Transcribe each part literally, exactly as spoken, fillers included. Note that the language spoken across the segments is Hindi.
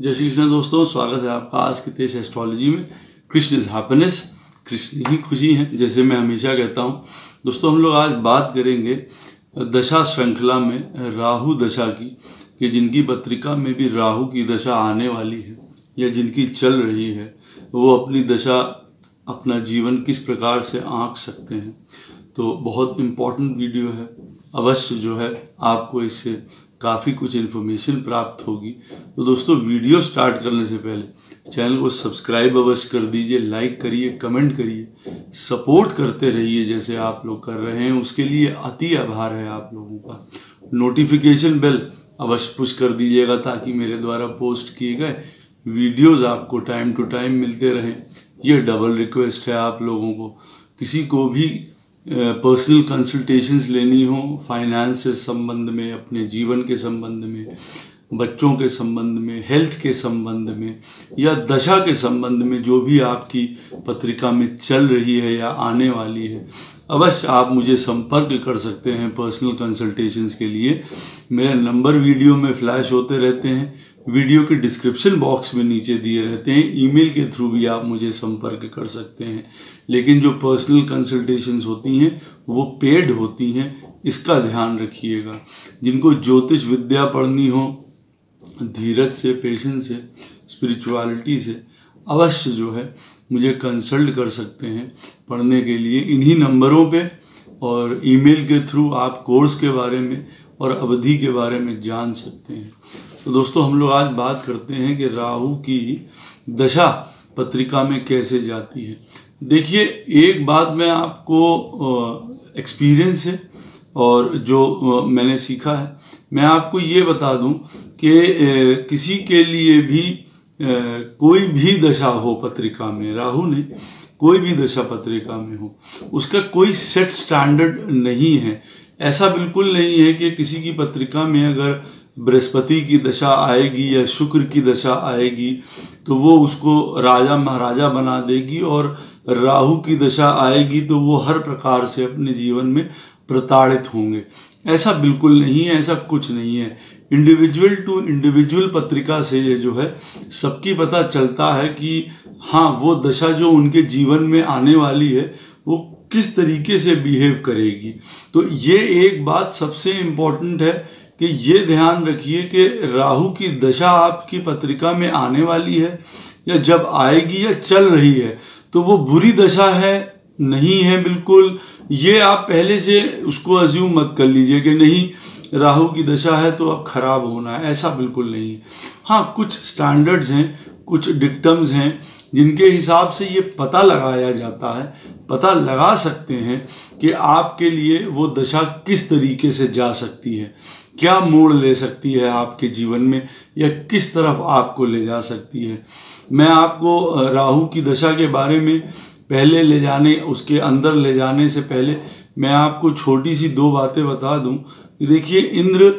जय श्री कृष्ण दोस्तों, स्वागत है आपका आज की तेज एस्ट्रोलॉजी में। कृष्ण इज हैप्पीनेस, कृष्ण ही खुशी है, जैसे मैं हमेशा कहता हूँ। दोस्तों हम लोग आज बात करेंगे दशा श्रृंखला में राहु दशा की, कि जिनकी पत्रिका में भी राहु की दशा आने वाली है या जिनकी चल रही है, वो अपनी दशा अपना जीवन किस प्रकार से आंक सकते हैं। तो बहुत इम्पॉर्टेंट वीडियो है, अवश्य जो है आपको इससे काफ़ी कुछ इन्फॉर्मेशन प्राप्त होगी। तो दोस्तों वीडियो स्टार्ट करने से पहले चैनल को सब्सक्राइब अवश्य कर दीजिए, लाइक करिए, कमेंट करिए, सपोर्ट करते रहिए जैसे आप लोग कर रहे हैं, उसके लिए अति आभार है आप लोगों का। नोटिफिकेशन बेल अवश्य पुश कर दीजिएगा ताकि मेरे द्वारा पोस्ट किए गए वीडियोज़ आपको टाइम टू टाइम मिलते रहें। यह डबल रिक्वेस्ट है आप लोगों को। किसी को भी पर्सनल कंसल्टेशंस लेनी हो, फाइनेंस से संबंध में, अपने जीवन के संबंध में, बच्चों के संबंध में, हेल्थ के संबंध में या दशा के संबंध में, जो भी आपकी पत्रिका में चल रही है या आने वाली है, अवश्य आप मुझे संपर्क कर सकते हैं पर्सनल कंसल्टेशंस के लिए। मेरे नंबर वीडियो में फ्लैश होते रहते हैं, वीडियो के डिस्क्रिप्शन बॉक्स में नीचे दिए रहते हैं। ईमेल के थ्रू भी आप मुझे संपर्क कर सकते हैं। लेकिन जो पर्सनल कंसल्टेशंस होती हैं वो पेड होती हैं, इसका ध्यान रखिएगा। जिनको ज्योतिष विद्या पढ़नी हो, धीरज से, पेशेंस से, स्पिरिचुअलिटी से, अवश्य जो है मुझे कंसल्ट कर सकते हैं पढ़ने के लिए इन्हीं नंबरों पे, और ईमेल के थ्रू आप कोर्स के बारे में और अवधि के बारे में जान सकते हैं। तो दोस्तों हम लोग आज बात करते हैं कि राहु की दशा पत्रिका में कैसे जाती है। देखिए, एक बात मैं आपको एक्सपीरियंस है और जो मैंने सीखा है, मैं आपको ये बता दूं कि किसी के लिए भी कोई भी दशा हो पत्रिका में, राहु ने कोई भी दशा पत्रिका में हो, उसका कोई सेट स्टैंडर्ड नहीं है। ऐसा बिल्कुल नहीं है कि किसी की पत्रिका में अगर बृहस्पति की दशा आएगी या शुक्र की दशा आएगी तो वो उसको राजा महाराजा बना देगी, और राहु की दशा आएगी तो वो हर प्रकार से अपने जीवन में प्रताड़ित होंगे। ऐसा बिल्कुल नहीं है, ऐसा कुछ नहीं है। इंडिविजुअल टू इंडिविजुअल पत्रिका से ये जो है सबकी पता चलता है कि हाँ, वो दशा जो उनके जीवन में आने वाली है वो किस तरीके से बिहेव करेगी। तो ये एक बात सबसे इम्पोर्टेंट है कि ये ध्यान रखिए कि राहु की दशा आपकी पत्रिका में आने वाली है या जब आएगी या चल रही है तो वो बुरी दशा है, नहीं है बिल्कुल। ये आप पहले से उसको अज्यूम मत कर लीजिए कि नहीं, राहु की दशा है तो अब खराब होना है, ऐसा बिल्कुल नहीं है। हाँ, कुछ स्टैंडर्ड्स हैं, कुछ डिक्टम्स हैं जिनके हिसाब से ये पता लगाया जाता है, पता लगा सकते हैं कि आपके लिए वो दशा किस तरीके से जा सकती है, क्या मोड़ ले सकती है आपके जीवन में, या किस तरफ आपको ले जा सकती है। मैं आपको राहु की दशा के बारे में पहले ले जाने उसके अंदर ले जाने से पहले मैं आपको छोटी सी दो बातें बता दूं कि देखिए, इंद्र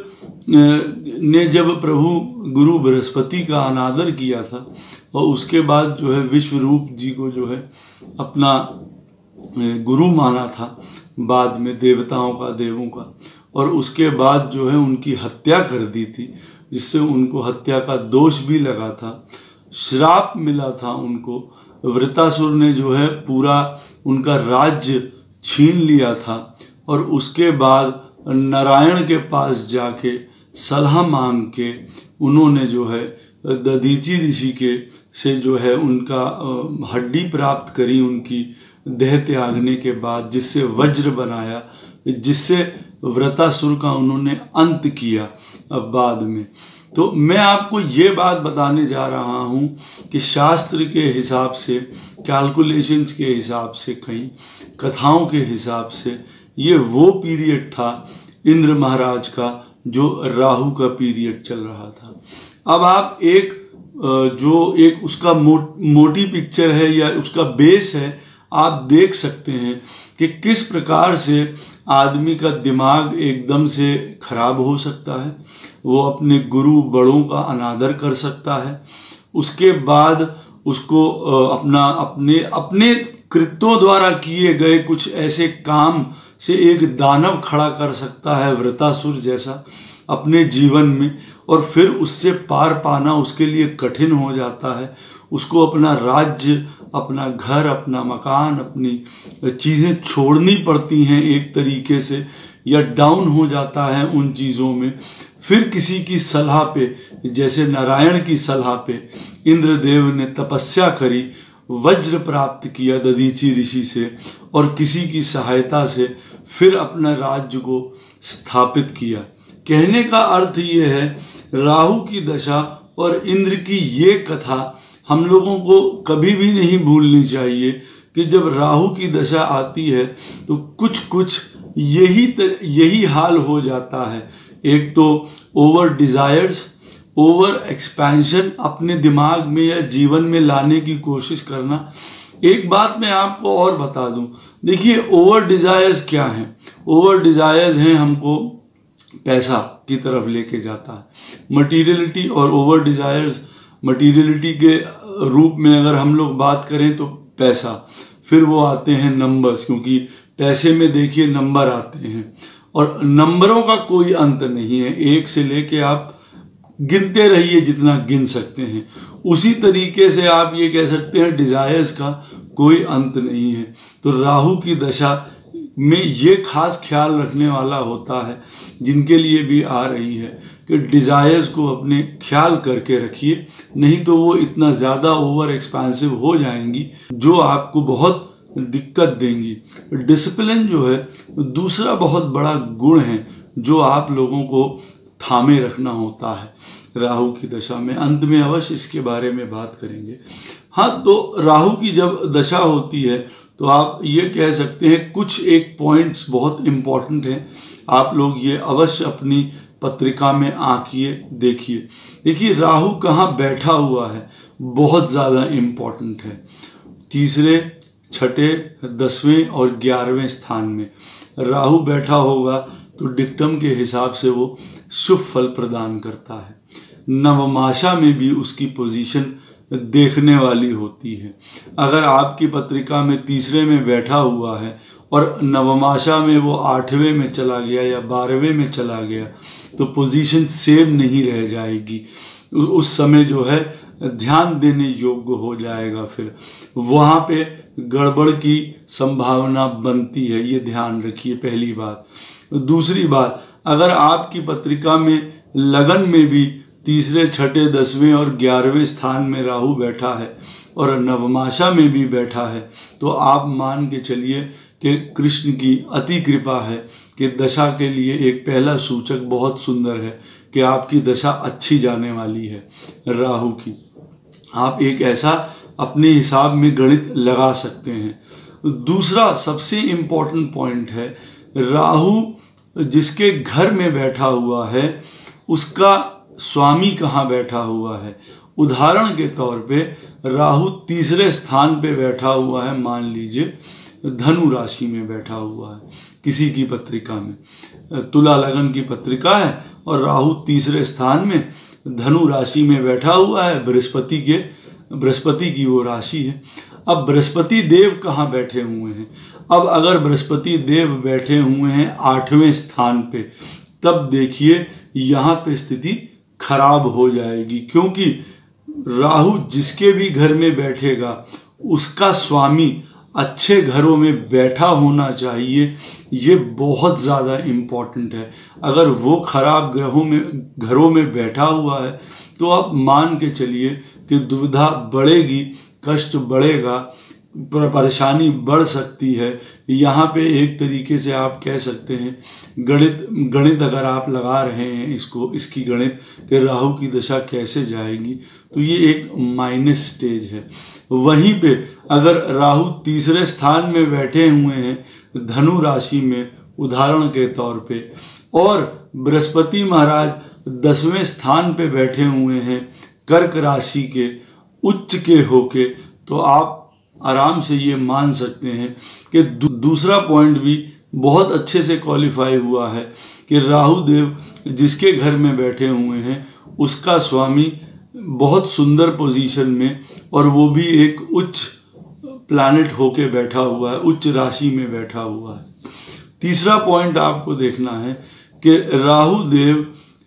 ने जब प्रभु गुरु बृहस्पति का अनादर किया था और उसके बाद जो है विश्वरूप जी को जो है अपना गुरु माना था, बाद में देवताओं का, देवों का, और उसके बाद जो है उनकी हत्या कर दी थी, जिससे उनको हत्या का दोष भी लगा था, श्राप मिला था उनको। वृतासुर ने जो है पूरा उनका राज्य छीन लिया था, और उसके बाद नारायण के पास जाके सलाह मांग के उन्होंने जो है दधीचि ऋषि के से जो है उनका हड्डी प्राप्त करी उनकी देह त्यागने के बाद, जिससे वज्र बनाया, जिससे वृतासुर का उन्होंने अंत किया अब बाद में। तो मैं आपको ये बात बताने जा रहा हूँ कि शास्त्र के हिसाब से, कैलकुलेशंस के हिसाब से, कहीं कथाओं के हिसाब से ये वो पीरियड था इंद्र महाराज का जो राहु का पीरियड चल रहा था। अब आप एक जो एक उसका मो, मोटी पिक्चर है या उसका बेस है, आप देख सकते हैं कि किस प्रकार से आदमी का दिमाग एकदम से खराब हो सकता है। वो अपने गुरु बड़ों का अनादर कर सकता है, उसके बाद उसको अपना अपने अपने कृत्यों द्वारा किए गए कुछ ऐसे काम से एक दानव खड़ा कर सकता है, वृतासुर जैसा, अपने जीवन में, और फिर उससे पार पाना उसके लिए कठिन हो जाता है। उसको अपना राज्य, अपना घर, अपना मकान, अपनी चीज़ें छोड़नी पड़ती हैं एक तरीके से, या डाउन हो जाता है उन चीज़ों में। फिर किसी की सलाह पे, जैसे नारायण की सलाह पे इंद्रदेव ने तपस्या करी, वज्र प्राप्त किया दधीचि ऋषि से, और किसी की सहायता से फिर अपना राज्य को स्थापित किया। कहने का अर्थ ये है, राहु की दशा और इंद्र की ये कथा हम लोगों को कभी भी नहीं भूलनी चाहिए कि जब राहु की दशा आती है तो कुछ कुछ यही तर, यही हाल हो जाता है। एक तो ओवर डिज़ायर्स, ओवर एक्सपेंशन, अपने दिमाग में या जीवन में लाने की कोशिश करना। एक बात मैं आपको और बता दूं, देखिए ओवर डिज़ायर्स क्या हैं? ओवर डिज़ायर्स हैं हमको पैसा की तरफ लेके जाता है, मटीरियलिटी। और ओवर डिज़ायर्स मटीरियलिटी के रूप में अगर हम लोग बात करें तो पैसा, फिर वो आते हैं नंबर्स, क्योंकि पैसे में देखिए नंबर आते हैं और नंबरों का कोई अंत नहीं है। एक से लेके आप गिनते रहिए जितना गिन सकते हैं। उसी तरीके से आप ये कह सकते हैं डिज़ायर्स का कोई अंत नहीं है। तो राहु की दशा में ये खास ख्याल रखने वाला होता है, जिनके लिए भी आ रही है, कि डिज़ायर्स को अपने ख्याल करके रखिए, नहीं तो वो इतना ज़्यादा ओवर एक्सपेंसिव हो जाएंगी जो आपको बहुत दिक्कत देंगी। डिसिप्लिन जो है दूसरा बहुत बड़ा गुण है जो आप लोगों को थामे रखना होता है राहु की दशा में। अंत में अवश्य इसके बारे में बात करेंगे। हाँ, तो राहु की जब दशा होती है तो आप ये कह सकते हैं कुछ एक पॉइंट्स बहुत इम्पॉर्टेंट हैं, आप लोग ये अवश्य अपनी पत्रिका में आंकिए देखिए। देखिए राहु कहाँ बैठा हुआ है, बहुत ज़्यादा इम्पॉर्टेंट है। तीसरे, छठे, दसवें और ग्यारहवें स्थान में राहु बैठा होगा तो डिक्टम के हिसाब से वो शुभ फल प्रदान करता है। नवमाशा में भी उसकी पोजीशन देखने वाली होती है। अगर आपकी पत्रिका में तीसरे में बैठा हुआ है और नवमाशा में वो आठवें में चला गया या बारहवें में चला गया तो पोजीशन सेम नहीं रह जाएगी। उस समय जो है ध्यान देने योग्य हो जाएगा, फिर वहाँ पे गड़बड़ की संभावना बनती है, ये ध्यान रखिए पहली बात। दूसरी बात, अगर आपकी पत्रिका में लगन में भी तीसरे, छठे, दसवें और ग्यारहवें स्थान में राहु बैठा है और नवमाशा में भी बैठा है तो आप मान के चलिए कि कृष्ण की अति कृपा है कि दशा के लिए एक पहला सूचक बहुत सुंदर है कि आपकी दशा अच्छी जाने वाली है राहु की। आप एक ऐसा अपने हिसाब में गणित लगा सकते हैं। दूसरा सबसे इम्पोर्टेंट पॉइंट है, राहु जिसके घर में बैठा हुआ है उसका स्वामी कहाँ बैठा हुआ है। उदाहरण के तौर पे राहु तीसरे स्थान पे बैठा हुआ है, मान लीजिए धनु राशि में बैठा हुआ है किसी की पत्रिका में, तुला लगन की पत्रिका है और राहु तीसरे स्थान में धनु राशि में बैठा हुआ है, बृहस्पति के बृहस्पति की वो राशि है। अब बृहस्पति देव कहाँ बैठे हुए हैं? अब अगर बृहस्पति देव बैठे हुए हैं आठवें स्थान पे, तब देखिए यहाँ पे स्थिति खराब हो जाएगी, क्योंकि राहु जिसके भी घर में बैठेगा उसका स्वामी अच्छे घरों में बैठा होना चाहिए। ये बहुत ज़्यादा इम्पॉर्टेंट है। अगर वो खराब ग्रहों में घरों में बैठा हुआ है तो आप मान के चलिए कि दुविधा बढ़ेगी, कष्ट बढ़ेगा, परेशानी बढ़ सकती है। यहाँ पे एक तरीके से आप कह सकते हैं गणित गणित अगर आप लगा रहे हैं इसको इसकी गणित कि राहु की दशा कैसे जाएगी, तो ये एक माइनस स्टेज है। वहीं पे अगर राहु तीसरे स्थान में बैठे हुए हैं धनु राशि में उदाहरण के तौर पे, और बृहस्पति महाराज दसवें स्थान पे बैठे हुए हैं कर्क राशि के उच्च के होके, तो आप आराम से ये मान सकते हैं कि दू, दूसरा पॉइंट भी बहुत अच्छे से क्वालिफाई हुआ है कि राहु देव जिसके घर में बैठे हुए हैं उसका स्वामी बहुत सुंदर पोजीशन में, और वो भी एक उच्च प्लैनेट होके बैठा हुआ है, उच्च राशि में बैठा हुआ है। तीसरा पॉइंट आपको देखना है कि राहु देव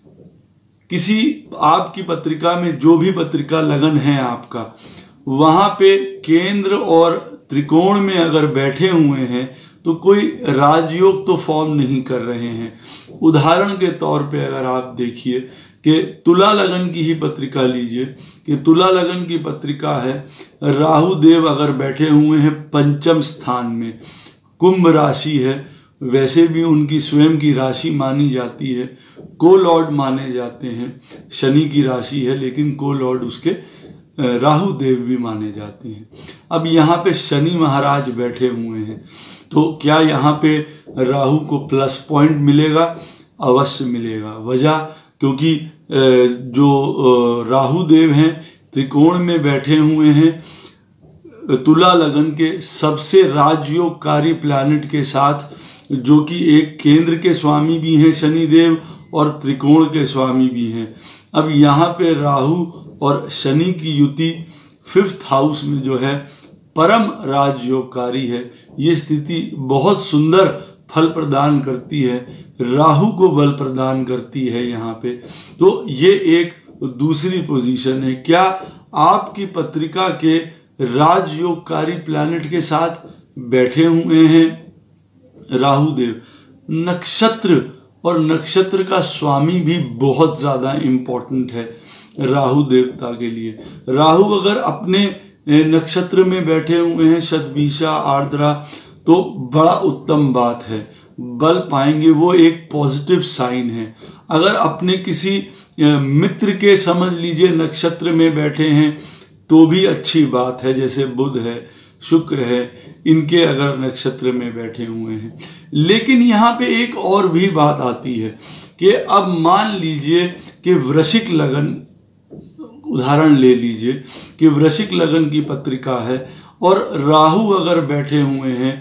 किसी आपकी पत्रिका में जो भी पत्रिका लगन है आपका, वहाँ पे केंद्र और त्रिकोण में अगर बैठे हुए हैं तो कोई राजयोग तो फॉर्म नहीं कर रहे हैं। उदाहरण के तौर पे अगर आप देखिए कि तुला लगन की ही पत्रिका लीजिए कि तुला लगन की पत्रिका है, राहु देव अगर बैठे हुए हैं पंचम स्थान में, कुंभ राशि है, वैसे भी उनकी स्वयं की राशि मानी जाती है, को लॉर्ड माने जाते हैं, शनि की राशि है लेकिन को लॉर्ड उसके राहु देव भी माने जाते हैं। अब यहाँ पे शनि महाराज बैठे हुए हैं तो क्या यहाँ पे राहु को प्लस पॉइंट मिलेगा? अवश्य मिलेगा। वजह क्योंकि जो राहु देव हैं त्रिकोण में बैठे हुए हैं तुला लगन के सबसे राजयोगकारी प्लैनेट के साथ, जो कि एक केंद्र के स्वामी भी हैं शनिदेव और त्रिकोण के स्वामी भी हैं। अब यहाँ पे राहु और शनि की युति फिफ्थ हाउस में जो है परम राजयोगकारी है। ये स्थिति बहुत सुंदर फल प्रदान करती है, राहु को बल प्रदान करती है यहाँ पे। तो ये एक दूसरी पोजीशन है। क्या आपकी पत्रिका के राजयोगकारी प्लैनेट के साथ बैठे हुए हैं राहु देव? नक्षत्र और नक्षत्र का स्वामी भी बहुत ज़्यादा इम्पोर्टेंट है राहु देवता के लिए। राहु अगर अपने नक्षत्र में बैठे हुए हैं शतभिषा आर्द्रा तो बड़ा उत्तम बात है, बल पाएंगे, वो एक पॉजिटिव साइन है। अगर अपने किसी मित्र के समझ लीजिए नक्षत्र में बैठे हैं तो भी अच्छी बात है, जैसे बुध है, शुक्र है, इनके अगर नक्षत्र में बैठे हुए हैं। लेकिन यहाँ पे एक और भी बात आती है कि अब मान लीजिए कि वृश्चिक लगन, उदाहरण ले लीजिए कि वृश्चिक लगन की पत्रिका है और राहु अगर बैठे हुए हैं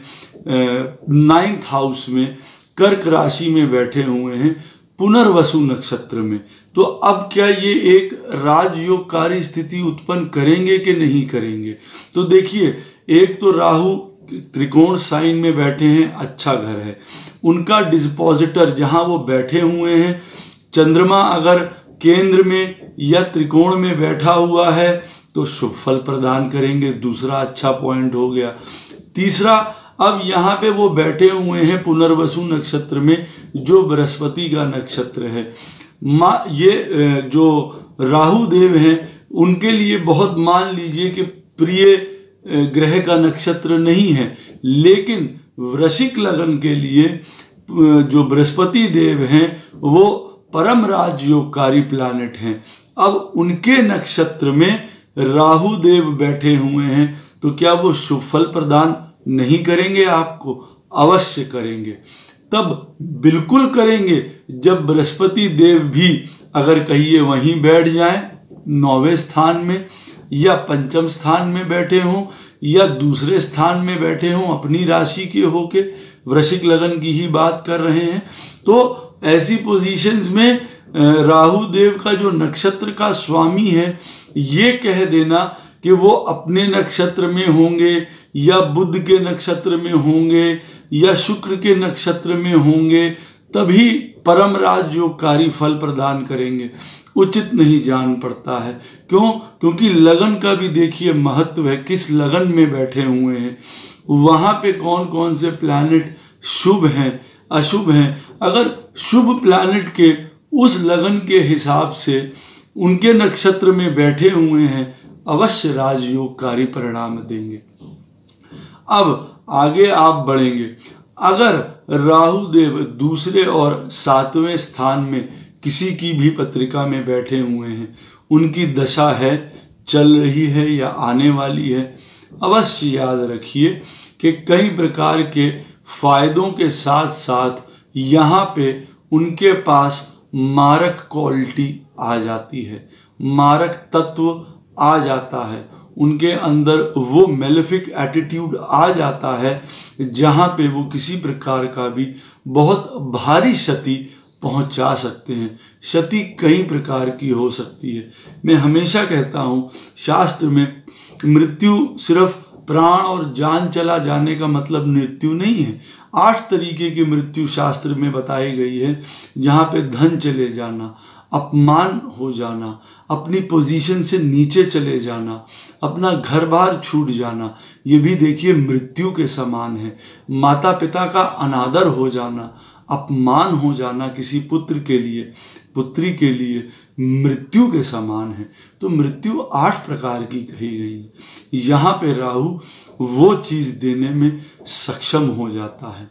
नाइन्थ हाउस में, कर्क राशि में बैठे हुए हैं पुनर्वसु नक्षत्र में, तो अब क्या ये एक राजयोगकारी स्थिति उत्पन्न करेंगे कि नहीं करेंगे? तो देखिए, एक तो राहु त्रिकोण साइन में बैठे हैं, अच्छा घर है, उनका डिस्पोजिटर जहां वो बैठे हुए हैं, चंद्रमा अगर केंद्र में या त्रिकोण में बैठा हुआ है तो शुभ फल प्रदान करेंगे, दूसरा अच्छा पॉइंट हो गया। तीसरा, अब यहाँ पे वो बैठे हुए हैं पुनर्वसु नक्षत्र में जो बृहस्पति का नक्षत्र है। माँ ये जो राहु देव हैं उनके लिए बहुत मान लीजिए कि प्रिय ग्रह का नक्षत्र नहीं है, लेकिन वृश्चिक लगन के लिए जो बृहस्पति देव हैं वो परम राजयोगकारी प्लैनेट हैं। अब उनके नक्षत्र में राहु देव बैठे हुए हैं तो क्या वो शुभ फल प्रदान नहीं करेंगे आपको? अवश्य करेंगे। तब बिल्कुल करेंगे जब बृहस्पति देव भी अगर कहिए वहीं बैठ जाएं नौवें स्थान में या पंचम स्थान में बैठे हों या दूसरे स्थान में बैठे हों अपनी राशि के होके, वृश्चिक लगन की ही बात कर रहे हैं, तो ऐसी पोजीशंस में राहु देव का जो नक्षत्र का स्वामी है ये कह देना कि वो अपने नक्षत्र में होंगे या बुध के नक्षत्र में होंगे या शुक्र के नक्षत्र में होंगे तभी परम राजयोगकारी फल प्रदान करेंगे, उचित नहीं जान पड़ता है। क्यों? क्योंकि लगन का भी देखिए महत्व है, किस लगन में बैठे हुए हैं, वहाँ पे कौन कौन से प्लैनेट शुभ हैं अशुभ हैं। अगर शुभ प्लैनेट के उस लगन के हिसाब से उनके नक्षत्र में बैठे हुए हैं अवश्य राजयोगकारी परिणाम देंगे। अब आगे आप बढ़ेंगे, अगर राहु देव दूसरे और सातवें स्थान में किसी की भी पत्रिका में बैठे हुए हैं, उनकी दशा है, चल रही है या आने वाली है, अवश्य याद रखिए कि कई प्रकार के फायदों के साथ साथ यहाँ पे उनके पास मारक क्वालिटी आ जाती है, मारक तत्व आ जाता है, उनके अंदर वो मेलेफिक एटीट्यूड आ जाता है जहाँ पे वो किसी प्रकार का भी बहुत भारी क्षति पहुँचा सकते हैं। क्षति कई प्रकार की हो सकती है। मैं हमेशा कहता हूँ शास्त्र में मृत्यु सिर्फ प्राण और जान चला जाने का मतलब मृत्यु नहीं है। आठ तरीके की मृत्यु शास्त्र में बताई गई है, जहाँ पे धन चले जाना, अपमान हो जाना, अपनी पोजीशन से नीचे चले जाना, अपना घर बार छूट जाना, ये भी देखिए मृत्यु के समान है। माता पिता का अनादर हो जाना, अपमान हो जाना किसी पुत्र के लिए, पुत्री के लिए मृत्यु के समान है। तो मृत्यु आठ प्रकार की कही गई है। यहाँ पे राहु वो चीज देने में सक्षम हो जाता है।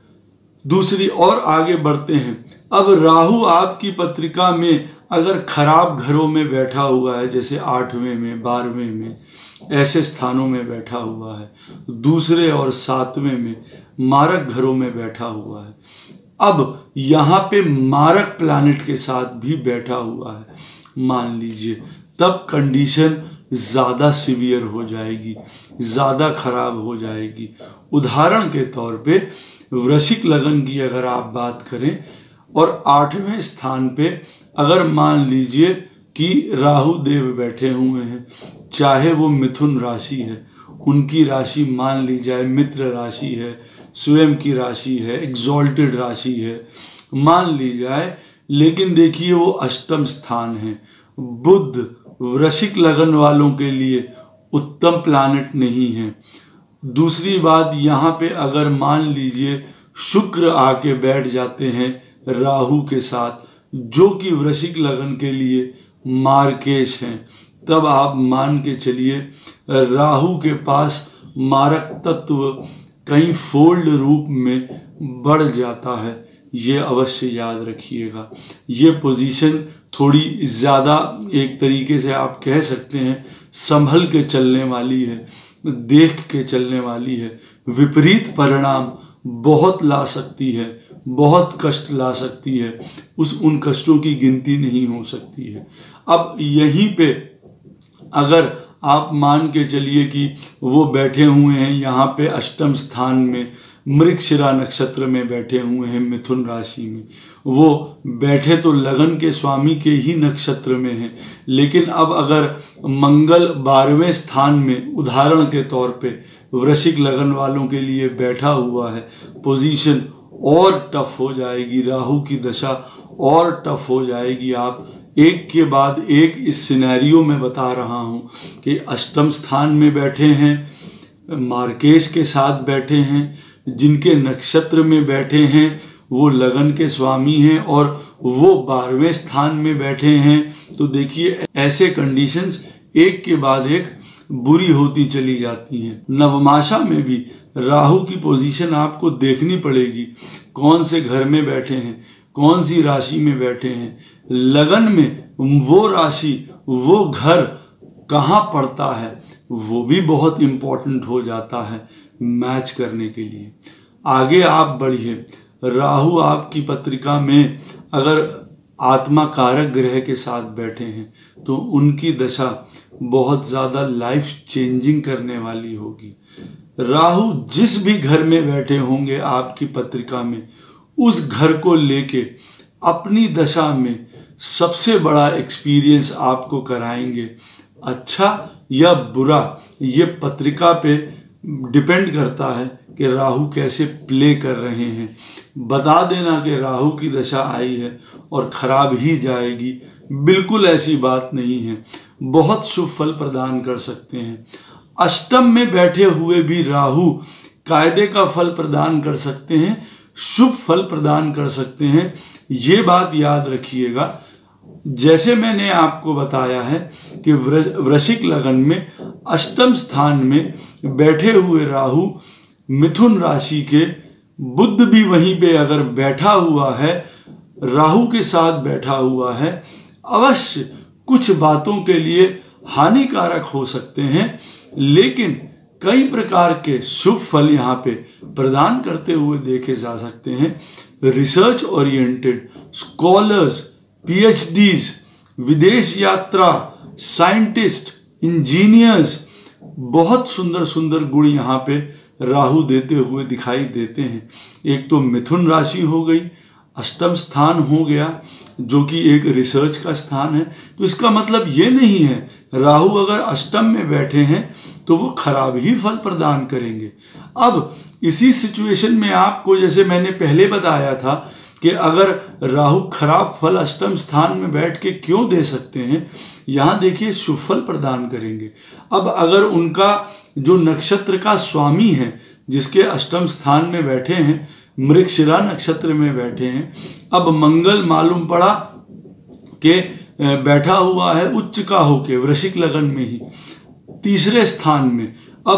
दूसरी और आगे बढ़ते हैं। अब राहु आपकी पत्रिका में अगर खराब घरों में बैठा हुआ है, जैसे आठवें में, बारहवें में, ऐसे स्थानों में बैठा हुआ है, दूसरे और सातवें में मारक घरों में बैठा हुआ है, अब यहाँ पे मारक प्लैनेट के साथ भी बैठा हुआ है, मान लीजिए, तब कंडीशन ज़्यादा सीवियर हो जाएगी, ज़्यादा खराब हो जाएगी। उदाहरण के तौर पे वृश्चिक लगन की अगर आप बात करें और आठवें स्थान पे अगर मान लीजिए कि राहु देव बैठे हुए हैं, चाहे वो मिथुन राशि है, उनकी राशि मान ली जाए मित्र राशि है, स्वयं की राशि है, एग्जॉल्टेड राशि है, मान ली जाए, लेकिन देखिए वो अष्टम स्थान है। बुध वृश्चिक लगन वालों के लिए उत्तम प्लैनेट नहीं है। दूसरी बात, यहाँ पे अगर मान लीजिए शुक्र आके बैठ जाते हैं राहु के साथ, जो कि वृश्चिक लगन के लिए मार्केश हैं, तब आप मान के चलिए राहु के पास मारक तत्व कहीं फोल्ड रूप में बढ़ जाता है। ये अवश्य याद रखिएगा। ये पोजीशन थोड़ी ज़्यादा एक तरीके से आप कह सकते हैं संभल के चलने वाली है, देख के चलने वाली है। विपरीत परिणाम बहुत ला सकती है, बहुत कष्ट ला सकती है, उस उन कष्टों की गिनती नहीं हो सकती है। अब यहीं पे अगर आप मान के चलिए कि वो बैठे हुए हैं यहाँ पे अष्टम स्थान में, मृगशिरा नक्षत्र में बैठे हुए हैं मिथुन राशि में, वो बैठे तो लगन के स्वामी के ही नक्षत्र में हैं, लेकिन अब अगर मंगल बारहवें स्थान में उदाहरण के तौर पे वृश्चिक लगन वालों के लिए बैठा हुआ है, पोजीशन और टफ हो जाएगी, राहु की दशा और टफ हो जाएगी। आप एक के बाद एक इस सिनेरियो में बता रहा हूँ कि अष्टम स्थान में बैठे हैं, मार्केश के साथ बैठे हैं, जिनके नक्षत्र में बैठे हैं वो लगन के स्वामी हैं और वो बारहवें स्थान में बैठे हैं। तो देखिए ऐसे कंडीशंस एक के बाद एक बुरी होती चली जाती हैं। नवमाशा में भी राहु की पोजीशन आपको देखनी पड़ेगी, कौन से घर में बैठे हैं, कौन सी राशि में बैठे हैं, लगन में वो राशि वो घर कहाँ पड़ता है, वो भी बहुत इम्पोर्टेंट हो जाता है मैच करने के लिए। आगे आप बढ़िए। राहु आपकी पत्रिका में अगर आत्मा कारक ग्रह के साथ बैठे हैं तो उनकी दशा बहुत ज़्यादा लाइफ चेंजिंग करने वाली होगी। राहु जिस भी घर में बैठे होंगे आपकी पत्रिका में, उस घर को लेके अपनी दशा में सबसे बड़ा एक्सपीरियंस आपको कराएंगे। अच्छा या बुरा ये पत्रिका पे डिपेंड करता है कि राहु कैसे प्ले कर रहे हैं। बता देना कि राहु की दशा आई है और खराब ही जाएगी, बिल्कुल ऐसी बात नहीं है। बहुत शुभ फल प्रदान कर सकते हैं। अष्टम में बैठे हुए भी राहु कायदे का फल प्रदान कर सकते हैं, शुभ फल प्रदान कर सकते हैं। ये बात याद रखिएगा। जैसे मैंने आपको बताया है कि वृश्चिक लगन में अष्टम स्थान में बैठे हुए राहु मिथुन राशि के, बुध भी वहीं पे अगर बैठा हुआ है, राहु के साथ बैठा हुआ है, अवश्य कुछ बातों के लिए हानिकारक हो सकते हैं, लेकिन कई प्रकार के शुभ फल यहाँ पे प्रदान करते हुए देखे जा सकते हैं। रिसर्च ओरिएंटेड, स्कॉलर्स, पीएचडीज, विदेश यात्रा, साइंटिस्ट, इंजीनियर्स, बहुत सुंदर सुंदर गुण यहाँ पे राहु देते हुए दिखाई देते हैं। एक तो मिथुन राशि हो गई, अष्टम स्थान हो गया जो कि एक रिसर्च का स्थान है। तो इसका मतलब ये नहीं है राहु अगर अष्टम में बैठे हैं तो वो खराब ही फल प्रदान करेंगे। अब इसी सिचुएशन में आपको, जैसे मैंने पहले बताया था कि अगर राहु खराब फल अष्टम स्थान में बैठ के क्यों दे सकते हैं, यहाँ देखिए शुभ फल प्रदान करेंगे। अब अगर उनका जो नक्षत्र का स्वामी है, जिसके अष्टम स्थान में बैठे हैं, मृगशिरा नक्षत्र में बैठे हैं, अब मंगल मालूम पड़ा कि बैठा हुआ है उच्च का होके वृश्चिक लगन में ही तीसरे स्थान में।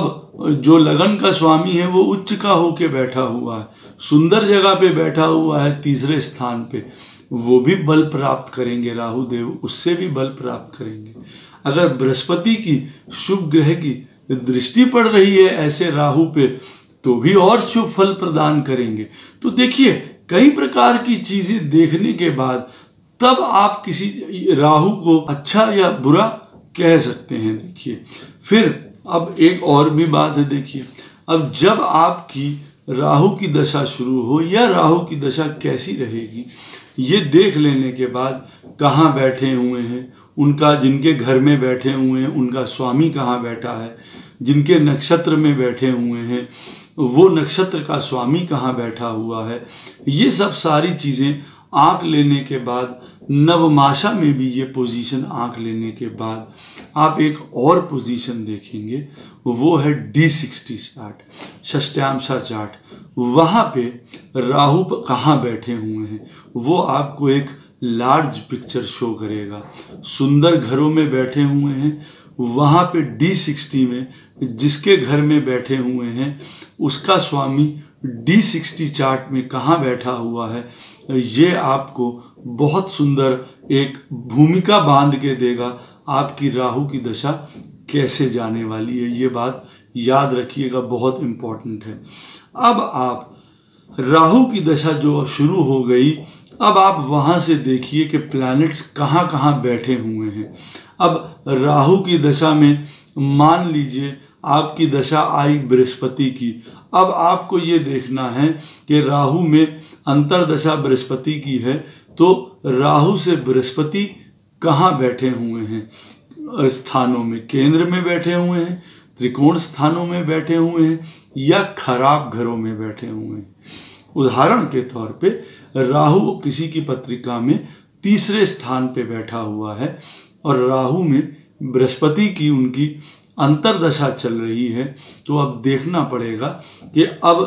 अब जो लगन का स्वामी है वो उच्च का होके बैठा हुआ है, सुंदर जगह पे बैठा हुआ है तीसरे स्थान पे, वो भी बल प्राप्त करेंगे। राहु देव उससे भी बल प्राप्त करेंगे। अगर बृहस्पति की शुभ ग्रह की दृष्टि पड़ रही है ऐसे राहु पे, तो भी और शुभ फल प्रदान करेंगे। तो देखिए कई प्रकार की चीजें देखने के बाद तब आप किसी राहु को अच्छा या बुरा कह सकते हैं। देखिए फिर अब एक और भी बात है। देखिए अब जब आपकी राहु की दशा शुरू हो या राहु की दशा कैसी रहेगी, ये देख लेने के बाद कहाँ बैठे हुए हैं, उनका जिनके घर में बैठे हुए हैं उनका स्वामी कहाँ बैठा है, जिनके नक्षत्र में बैठे हुए हैं वो नक्षत्र का स्वामी कहाँ बैठा हुआ है, ये सब सारी चीज़ें आंक लेने के बाद, नवमाशा में भी ये पोजीशन आंक लेने के बाद आप एक और पोजीशन देखेंगे, वो है डी सिक्सटी चार्ट, षष्ठ्यांशा चार्ट। वहाँ पे राहु कहाँ बैठे हुए हैं वो आपको एक लार्ज पिक्चर शो करेगा। सुंदर घरों में बैठे हुए हैं, वहाँ पे डी सिक्सटी में जिसके घर में बैठे हुए हैं उसका स्वामी डी सिक्सटी चार्ट में कहाँ बैठा हुआ है, ये आपको बहुत सुंदर एक भूमिका बांध के देगा आपकी राहु की दशा कैसे जाने वाली है। ये बात याद रखिएगा, बहुत इम्पोर्टेंट है। अब आप राहु की दशा जो शुरू हो गई, अब आप वहाँ से देखिए कि प्लैनेट्स कहाँ कहाँ बैठे हुए हैं। अब राहु की दशा में मान लीजिए आपकी दशा आई बृहस्पति की, अब आपको ये देखना है कि राहु में अंतरदशा बृहस्पति की है, तो राहु से बृहस्पति कहाँ बैठे हुए हैं, स्थानों में, केंद्र में बैठे हुए हैं, त्रिकोण स्थानों में बैठे हुए हैं या खराब घरों में बैठे हुए हैं। उदाहरण के तौर पे राहु किसी की पत्रिका में तीसरे स्थान पे बैठा हुआ है और राहु में बृहस्पति की उनकी अंतरदशा चल रही है, तो अब देखना पड़ेगा कि अब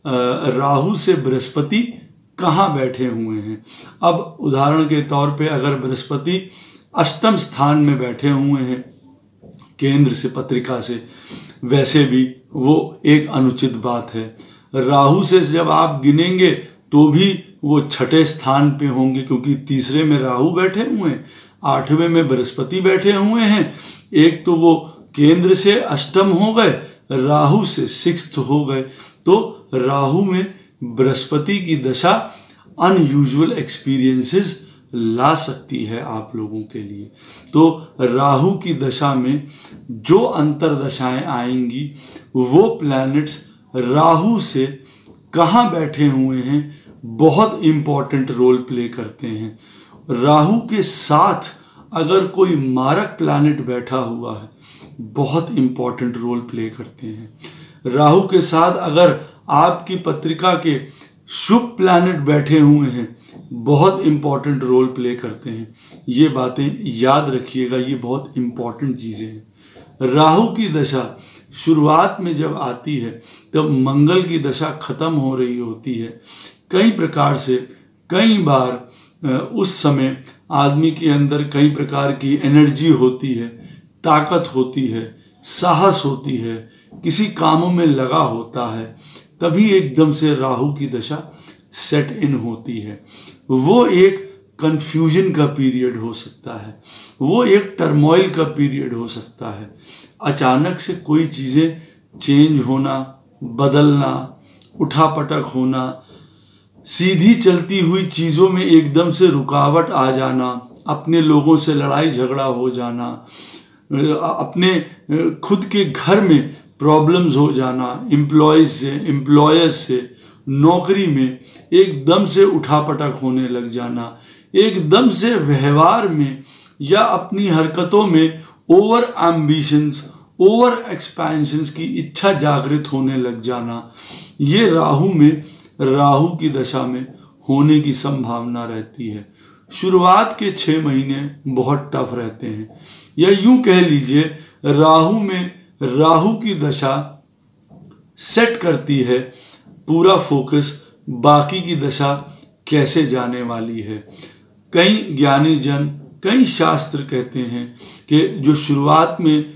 राहु से बृहस्पति कहाँ बैठे हुए हैं। अब उदाहरण के तौर पे अगर बृहस्पति अष्टम स्थान में बैठे हुए हैं केंद्र से पत्रिका से, वैसे भी वो एक अनुचित बात है। राहु से जब आप गिनेंगे तो भी वो छठे स्थान पे होंगे, क्योंकि तीसरे में राहु बैठे हुए हैं, आठवें में बृहस्पति बैठे हुए हैं। एक तो वो केंद्र से अष्टम हो गए, राहु से सिक्स्थ हो गए, तो राहु में बृहस्पति की दशा अनयूजुअल एक्सपीरियंसेस ला सकती है आप लोगों के लिए। तो राहु की दशा में जो अंतरदशाएं आएंगी वो प्लैनेट्स राहु से कहाँ बैठे हुए हैं बहुत इम्पॉर्टेंट रोल प्ले करते हैं। राहु के साथ अगर कोई मारक प्लैनेट बैठा हुआ है बहुत इम्पॉर्टेंट रोल प्ले करते हैं। राहु के साथ अगर आपकी पत्रिका के शुभ प्लैनेट बैठे हुए हैं बहुत इम्पॉर्टेंट रोल प्ले करते हैं। ये बातें याद रखिएगा, ये बहुत इम्पॉर्टेंट चीज़ें हैं। राहु की दशा शुरुआत में जब आती है तब मंगल की दशा खत्म हो रही होती है। कई प्रकार से कई बार उस समय आदमी के अंदर कई प्रकार की एनर्जी होती है, ताकत होती है, साहस होती है, किसी कामों में लगा होता है, तभी एकदम से राहु की दशा सेट इन होती है। वो एक कंफ्यूजन का पीरियड हो सकता है, वो एक टर्मोइल का पीरियड हो सकता है। अचानक से कोई चीज़ें चेंज होना, बदलना, उठापटक होना, सीधी चलती हुई चीज़ों में एकदम से रुकावट आ जाना, अपने लोगों से लड़ाई झगड़ा हो जाना, अपने खुद के घर में प्रॉब्लम्स हो जाना, एम्प्लॉयज़ से एम्प्लॉयर्स से, नौकरी में एकदम से उठापटक होने लग जाना, एकदम से व्यवहार में या अपनी हरकतों में ओवर एम्बिशंस, ओवर एक्सपेंशंस की इच्छा जागृत होने लग जाना, ये राहु में राहु की दशा में होने की संभावना रहती है। शुरुआत के छः महीने बहुत टफ रहते हैं, या यूं कह लीजिए राहु में राहु की दशा सेट करती है पूरा फोकस बाकी की दशा कैसे जाने वाली है। कई ज्ञानी जन, कई शास्त्र कहते हैं कि जो शुरुआत में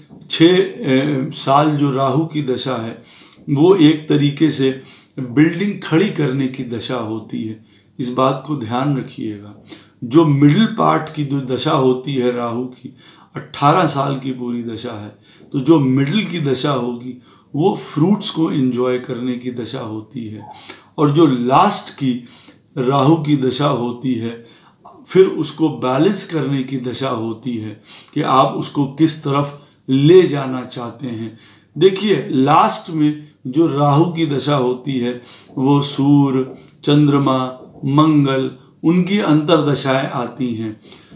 छः साल जो राहु की दशा है वो एक तरीके से बिल्डिंग खड़ी करने की दशा होती है। इस बात को ध्यान रखिएगा। जो मिडिल पार्ट की जो दशा होती है राहु की, अट्ठारह साल की पूरी दशा है, तो जो मिडिल की दशा होगी वो फ्रूट्स को एंजॉय करने की दशा होती है, और जो लास्ट की राहु की दशा होती है फिर उसको बैलेंस करने की दशा होती है कि आप उसको किस तरफ ले जाना चाहते हैं। देखिए लास्ट में जो राहु की दशा होती है वो सूर्य, चंद्रमा, मंगल, उनकी अंतर्दशाएं आती हैं।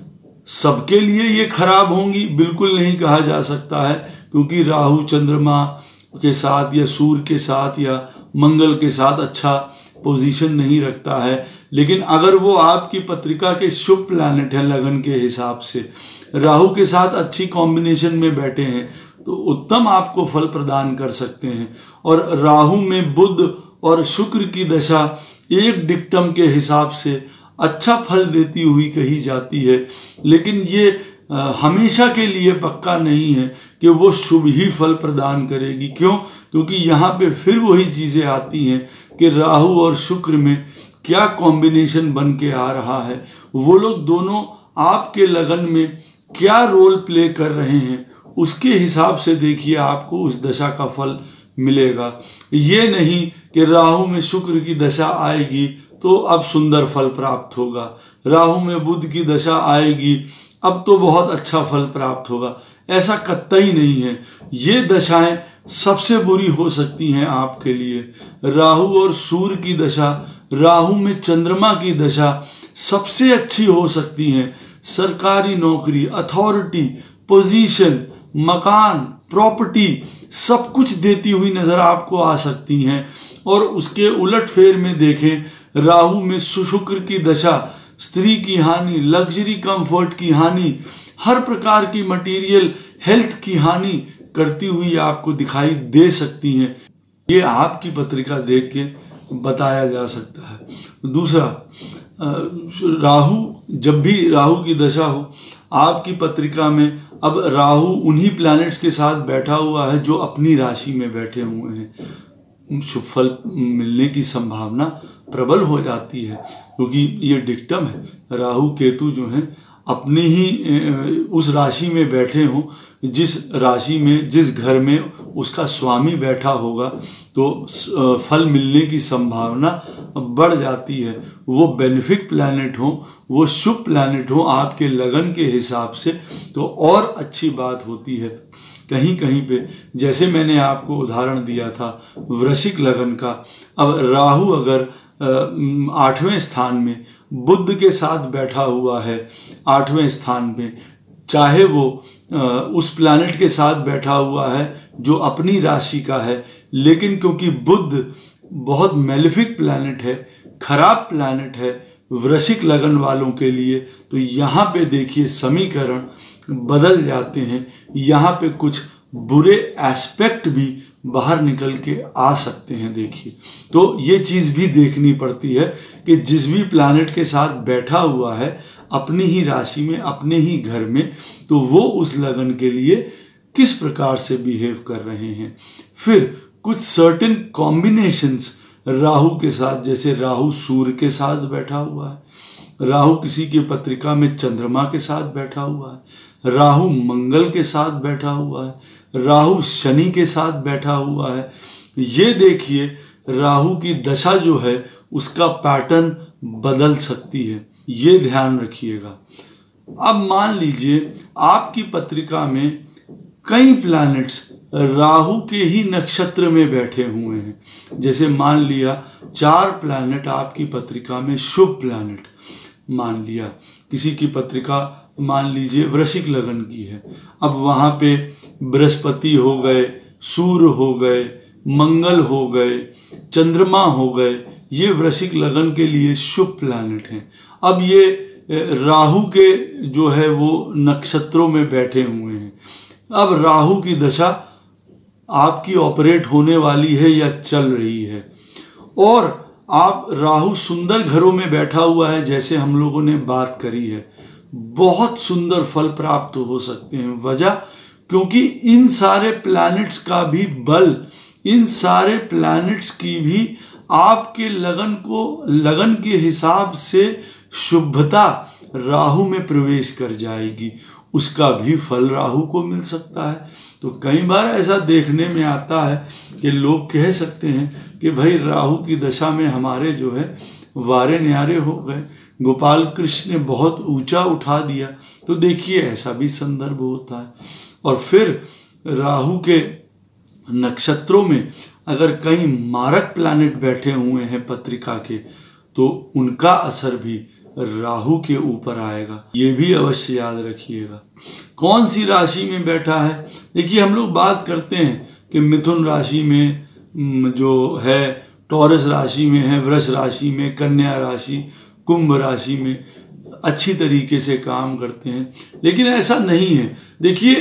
सबके लिए ये खराब होंगी बिल्कुल नहीं कहा जा सकता है, क्योंकि राहु चंद्रमा के साथ या सूर्य के साथ या मंगल के साथ अच्छा पोजीशन नहीं रखता है, लेकिन अगर वो आपकी पत्रिका के शुभ प्लैनेट है लगन के हिसाब से, राहु के साथ अच्छी कॉम्बिनेशन में बैठे हैं तो उत्तम आपको फल प्रदान कर सकते हैं। और राहु में बुध और शुक्र की दशा एक डिक्टम के हिसाब से अच्छा फल देती हुई कही जाती है, लेकिन ये आ, हमेशा के लिए पक्का नहीं है कि वो शुभ ही फल प्रदान करेगी। क्यों? क्योंकि यहाँ पे फिर वही चीज़ें आती हैं कि राहु और शुक्र में क्या कॉम्बिनेशन बन के आ रहा है, वो लोग दोनों आपके लगन में क्या रोल प्ले कर रहे हैं, उसके हिसाब से देखिए आपको उस दशा का फल मिलेगा। ये नहीं कि राहु में शुक्र की दशा आएगी तो अब सुंदर फल प्राप्त होगा, राहु में बुध की दशा आएगी अब तो बहुत अच्छा फल प्राप्त होगा, ऐसा कतई नहीं है। ये दशाएं सबसे बुरी हो सकती हैं आपके लिए। राहु और सूर्य की दशा, राहु में चंद्रमा की दशा सबसे अच्छी हो सकती हैं। सरकारी नौकरी, अथॉरिटी, पोजीशन, मकान, प्रॉपर्टी सब कुछ देती हुई नजर आपको आ सकती हैं। और उसके उलट फेर में देखें, राहु में शुक्र की दशा स्त्री की हानि, लग्जरी कंफर्ट की हानि, हर प्रकार की मटेरियल हेल्थ की हानि करती हुई आपको दिखाई दे सकती हैं। ये आपकी पत्रिका देख के बताया जा सकता है। दूसरा, राहु, जब भी राहु की दशा हो आपकी पत्रिका में, अब राहु उन्हीं प्लैनेट्स के साथ बैठा हुआ है जो अपनी राशि में बैठे हुए हैं, शुभ फल मिलने की संभावना प्रबल हो जाती है, क्योंकि ये डिक्टम है। राहु केतु जो हैं अपनी ही उस राशि में बैठे हों, जिस राशि में, जिस घर में उसका स्वामी बैठा होगा तो फल मिलने की संभावना बढ़ जाती है। वो बेनिफिक प्लैनेट हो, वो शुभ प्लैनेट हो आपके लगन के हिसाब से, तो और अच्छी बात होती है। कहीं कहीं पे, जैसे मैंने आपको उदाहरण दिया था वृश्चिक लगन का, अब राहु अगर आठवें स्थान में बुध के साथ बैठा हुआ है, आठवें स्थान में, चाहे वो उस प्लैनेट के साथ बैठा हुआ है जो अपनी राशि का है, लेकिन क्योंकि बुध बहुत मेलेफिक प्लैनेट है, खराब प्लैनेट है वृश्चिक लगन वालों के लिए, तो यहाँ पे देखिए समीकरण बदल जाते हैं। यहाँ पे कुछ बुरे एस्पेक्ट भी बाहर निकल के आ सकते हैं। देखिए, तो ये चीज़ भी देखनी पड़ती है कि जिस भी प्लैनेट के साथ बैठा हुआ है अपनी ही राशि में, अपने ही घर में, तो वो उस लगन के लिए किस प्रकार से बिहेव कर रहे हैं। फिर कुछ सर्टेन कॉम्बिनेशंस राहु के साथ, जैसे राहु सूर्य के साथ बैठा हुआ है, राहु किसी के पत्रिका में चंद्रमा के साथ बैठा हुआ है, राहु मंगल के साथ बैठा हुआ है, राहु शनि के साथ बैठा हुआ है। ये देखिए राहु की दशा जो है उसका पैटर्न बदल सकती है, ये ध्यान रखिएगा। अब मान लीजिए आपकी पत्रिका में कई प्लैनेट्स राहु के ही नक्षत्र में बैठे हुए हैं, जैसे मान लिया चार प्लैनेट आपकी पत्रिका में शुभ प्लैनेट, मान लिया किसी की पत्रिका मान लीजिए वृश्चिक लगन की है, अब वहाँ पे बृहस्पति हो गए, सूर्य हो गए, मंगल हो गए, चंद्रमा हो गए, ये वृश्चिक लगन के लिए शुभ प्लैनेट हैं। अब ये राहु के जो है वो नक्षत्रों में बैठे हुए हैं। अब राहु की दशा आपकी ऑपरेट होने वाली है या चल रही है, और आप राहु सुंदर घरों में बैठा हुआ है, जैसे हम लोगों ने बात करी है, बहुत सुंदर फल प्राप्त हो सकते हैं। वजह क्योंकि इन सारे प्लैनेट्स का भी बल, इन सारे प्लैनेट्स की भी आपके लगन को लगन के हिसाब से शुभता राहु में प्रवेश कर जाएगी, उसका भी फल राहु को मिल सकता है। तो कई बार ऐसा देखने में आता है कि लोग कह सकते हैं कि भाई राहु की दशा में हमारे जो है वारे न्यारे हो गए, गोपाल कृष्ण ने बहुत ऊंचा उठा दिया। तो देखिए ऐसा भी संदर्भ होता है। और फिर राहु के नक्षत्रों में अगर कई मारक प्लैनेट बैठे हुए हैं पत्रिका के, तो उनका असर भी राहु के ऊपर आएगा, ये भी अवश्य याद रखिएगा। कौन सी राशि में बैठा है? देखिए हम लोग बात करते हैं कि मिथुन राशि में जो है, टॉरस राशि में है, वृष राशि में, कन्या राशि, कुंभ राशि में अच्छी तरीके से काम करते हैं, लेकिन ऐसा नहीं है। देखिए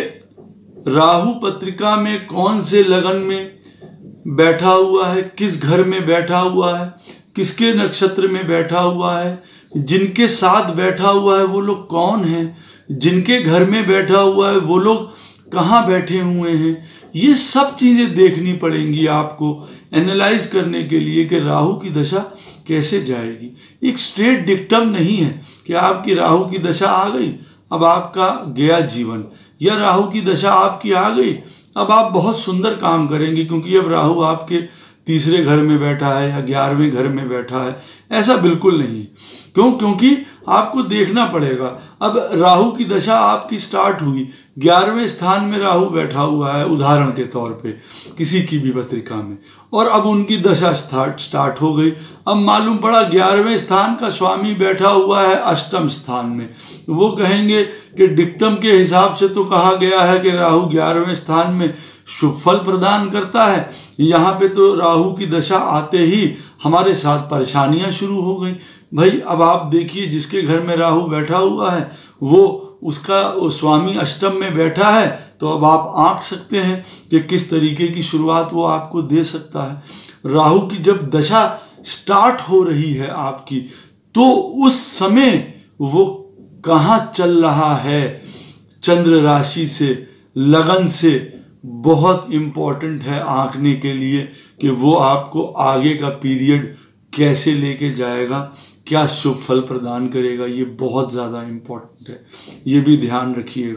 राहु पत्रिका में कौन से लगन में बैठा हुआ है, किस घर में बैठा हुआ है, किसके नक्षत्र में बैठा हुआ है, जिनके साथ बैठा हुआ है वो लोग कौन हैं, जिनके घर में बैठा हुआ है वो लोग कहाँ बैठे हुए हैं, ये सब चीज़ें देखनी पड़ेंगी आपको एनालाइज करने के लिए कि राहु की दशा कैसे जाएगी। एक स्ट्रेट डिक्टम नहीं है कि आपकी राहु की दशा आ गई अब आपका गया जीवन, या राहु की दशा आपकी आ गई अब आप बहुत सुंदर काम करेंगे क्योंकि अब राहु आपके तीसरे घर में बैठा है या ग्यारहवें घर में बैठा है। ऐसा बिल्कुल नहीं। क्यों? क्योंकि आपको देखना पड़ेगा। अब राहु की दशा आपकी स्टार्ट हुई, ग्यारहवें स्थान में राहु बैठा हुआ है उदाहरण के तौर पे किसी की भी पत्रिका में, और अब उनकी दशा स्टार्ट स्टार्ट हो गई। अब मालूम पड़ा ग्यारहवें स्थान का स्वामी बैठा हुआ है अष्टम स्थान में। वो कहेंगे कि डिक्टम के हिसाब से तो कहा गया है कि राहु ग्यारहवें स्थान में शुभ फल प्रदान करता है, यहाँ पे तो राहु की दशा आते ही हमारे साथ परेशानियां शुरू हो गई। भाई अब आप देखिए जिसके घर में राहु बैठा हुआ है वो उसका वो स्वामी अष्टम में बैठा है, तो अब आप आंक सकते हैं कि किस तरीके की शुरुआत वो आपको दे सकता है। राहु की जब दशा स्टार्ट हो रही है आपकी, तो उस समय वो कहाँ चल रहा है चंद्र राशि से, लगन से, बहुत इम्पोर्टेंट है आंकने के लिए कि वो आपको आगे का पीरियड कैसे लेके जाएगा, क्या शुभ फल प्रदान करेगा। ये बहुत ज़्यादा इम्पोर्टेंट है, ये भी ध्यान रखिएगा।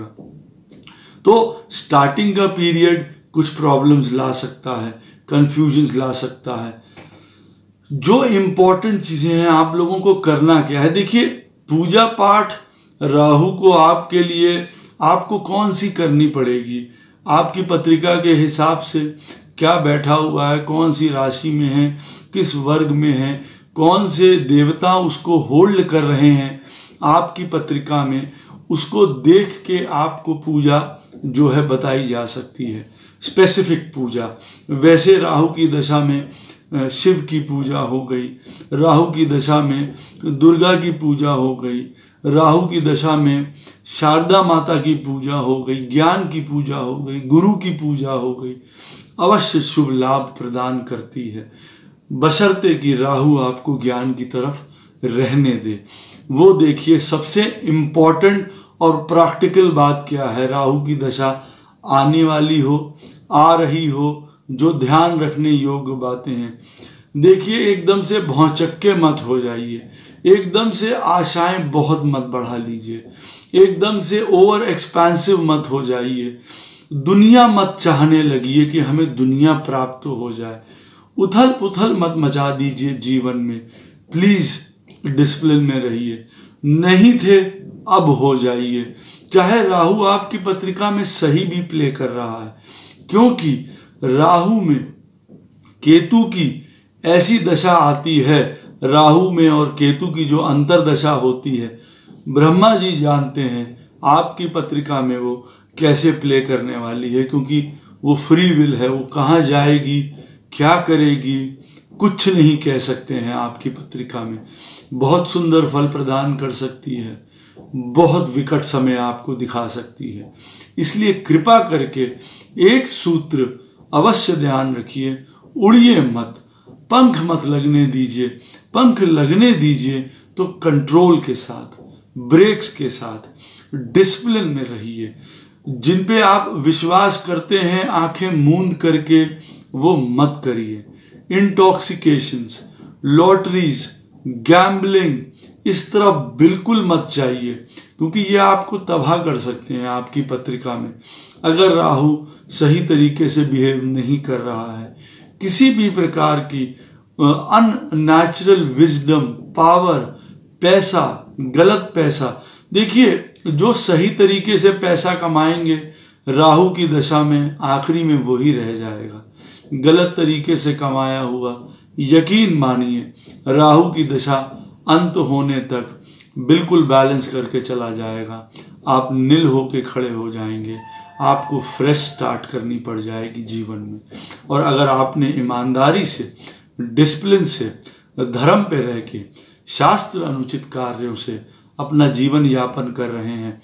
तो स्टार्टिंग का पीरियड कुछ प्रॉब्लम्स ला सकता है, कंफ्यूजन्स ला सकता है। जो इम्पोर्टेंट चीज़ें हैं आप लोगों को करना क्या है, देखिए पूजा पाठ राहु को आपके लिए आपको कौन सी करनी पड़ेगी, आपकी पत्रिका के हिसाब से क्या बैठा हुआ है, कौन सी राशि में है, किस वर्ग में है, कौन से देवता उसको होल्ड कर रहे हैं आपकी पत्रिका में, उसको देख के आपको पूजा जो है बताई जा सकती है, स्पेसिफिक पूजा। वैसे राहु की दशा में शिव की पूजा हो गई, राहु की दशा में दुर्गा की पूजा हो गई, राहु की दशा में शारदा माता की पूजा हो गई, ज्ञान की पूजा हो गई, गुरु की पूजा हो गई, अवश्य शुभ लाभ प्रदान करती है, बशर्ते कि राहु आपको ज्ञान की तरफ रहने दे। वो देखिए सबसे इम्पोर्टेंट और प्रैक्टिकल बात क्या है, राहु की दशा आने वाली हो, आ रही हो, जो ध्यान रखने योग्य बातें हैं। देखिए एकदम से भौचक्के मत हो जाइए, एकदम से आशाएं बहुत मत बढ़ा लीजिए, एकदम से ओवर एक्सपेंसिव मत हो जाइए, दुनिया मत चाहने लगिए कि हमें दुनिया प्राप्त हो जाए, उथल पुथल मत मचा दीजिए जीवन में। प्लीज डिसिप्लिन में रहिए, नहीं थे अब हो जाइए। चाहे राहु आपकी पत्रिका में सही भी प्ले कर रहा है, क्योंकि राहु में केतु की ऐसी दशा आती है, राहु में और केतु की जो अंतरदशा होती है, ब्रह्मा जी जानते हैं आपकी पत्रिका में वो कैसे प्ले करने वाली है, क्योंकि वो फ्री विल है, वो कहाँ जाएगी, क्या करेगी, कुछ नहीं कह सकते हैं आपकी पत्रिका में। बहुत सुंदर फल प्रदान कर सकती है, बहुत विकट समय आपको दिखा सकती है। इसलिए कृपा करके एक सूत्र अवश्य ध्यान रखिए, उड़िए मत, पंख मत लगने दीजिए। पंख लगने दीजिए तो कंट्रोल के साथ, ब्रेक्स के साथ, डिसिप्लिन में रहिए। जिन पे आप विश्वास करते हैं आंखें मूंद करके वो मत करिए। इंटॉक्सिकेशंस, लॉटरीज, गैम्बलिंग, इस तरफ बिल्कुल मत जाइए, क्योंकि ये आपको तबाह कर सकते हैं आपकी पत्रिका में। अगर राहु सही तरीके से बिहेव नहीं कर रहा है, किसी भी प्रकार की अननेचुरल विजडम, पावर, पैसा, गलत पैसा, देखिए जो सही तरीके से पैसा कमाएंगे राहु की दशा में आखिरी में वही रह जाएगा। गलत तरीके से कमाया हुआ यकीन मानिए राहु की दशा अंत होने तक बिल्कुल बैलेंस करके चला जाएगा। आप निल होके खड़े हो जाएंगे, आपको फ्रेश स्टार्ट करनी पड़ जाएगी जीवन में। और अगर आपने ईमानदारी से, डिसिप्लिन से, धर्म पे रह के, शास्त्र अनुचित कार्यों से अपना जीवन यापन कर रहे हैं,